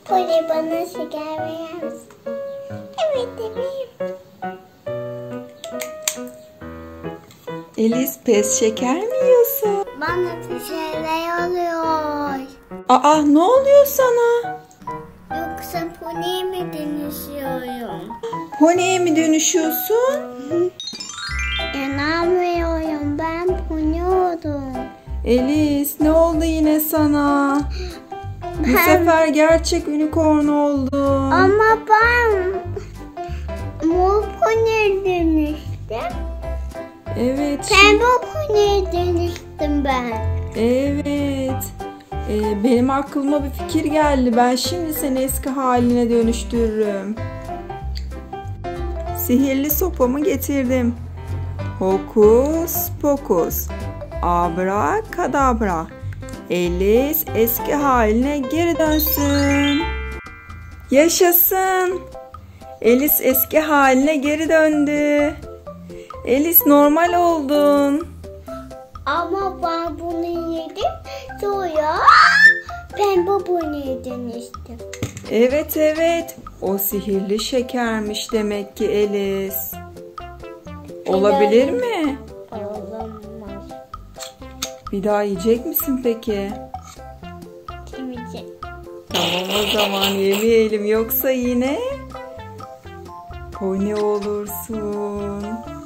Poli bana şeker verir misin? Evet bebeğim. Elis pes şeker mi yiyorsun? Bana bir şeyler oluyor. Aa, ne oluyor sana? Yoksa poniye mi dönüşüyorum? Poniye mi dönüşüyorsun? İnanmıyorum, ben poni oldum. Elis, ne oldu yine sana? Bu sefer gerçek unicorn oldun. Ama ben mor poniye dönüştüm. Evet. Pembe poniye dönüştüm ben. Evet. Benim aklıma bir fikir geldi. Ben şimdi seni eski haline dönüştürürüm. Sihirli sopamı getirdim. Hokus pokus. Abrakadabra. Elis eski haline geri dönsün. Yaşasın. Elis eski haline geri döndü. Elis normal oldun. Ama ben bunu yedim, sonra pembe poniye dönüştüm. Evet. O sihirli şekermiş demek ki Elis. Olabilir mi? Olamaz. Bir daha yiyecek misin peki? Kimisi? Tamam, o zaman yemeyelim, yoksa yine pony olursun.